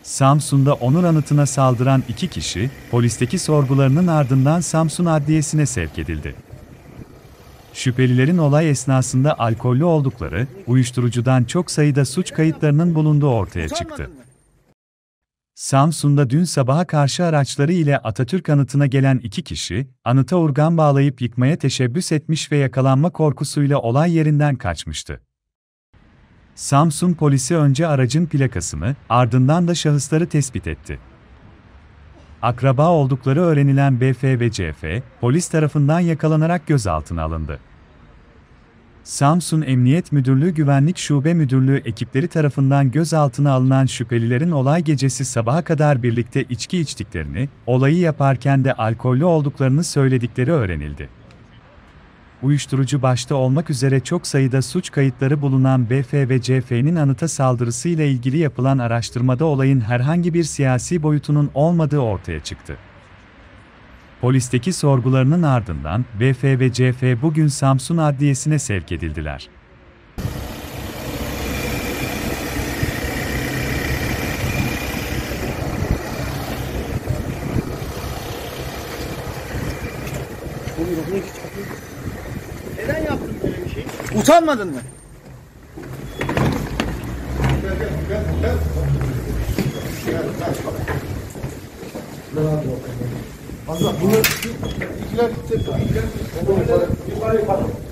Samsun'da onur anıtına saldıran iki kişi, polisteki sorgularının ardından Samsun Adliyesi'ne sevk edildi. Şüphelilerin olay esnasında alkollü oldukları, uyuşturucudan çok sayıda suç kayıtlarının bulunduğu ortaya çıktı. Samsun'da dün sabaha karşı araçları ile Atatürk anıtına gelen iki kişi, anıta urgan bağlayıp yıkmaya teşebbüs etmiş ve yakalanma korkusuyla olay yerinden kaçmıştı. Samsun polisi önce aracın plakasını, ardından da şahısları tespit etti. Akraba oldukları öğrenilen BF ve CF, polis tarafından yakalanarak gözaltına alındı. Samsun Emniyet Müdürlüğü Güvenlik Şube Müdürlüğü ekipleri tarafından gözaltına alınan şüphelilerin olay gecesi sabaha kadar birlikte içki içtiklerini, olayı yaparken de alkollü olduklarını söyledikleri öğrenildi. Uyuşturucu başta olmak üzere çok sayıda suç kayıtları bulunan BF ve CF'nin anıta saldırısıyla ilgili yapılan araştırmada olayın herhangi bir siyasi boyutunun olmadığı ortaya çıktı. Polisteki sorgularının ardından BF ve CF bugün Samsun Adliyesi'ne sevk edildiler. Neden yaptın böyle bir şey? Utanmadın mı? Allah bunu ikiler gidecek. Yukarı yukarı.